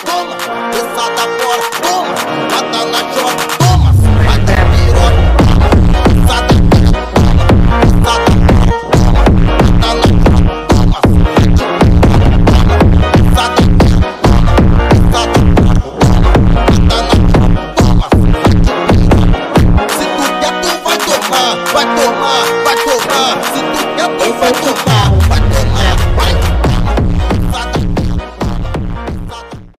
toma, pesada fora, toma, mata na chota, toma, até piroca, pesada, pesada, mata na toma, pesada, pesada, mata na toma. Se tu quer, tu vai tomar, vai tomar, vai tomar. Se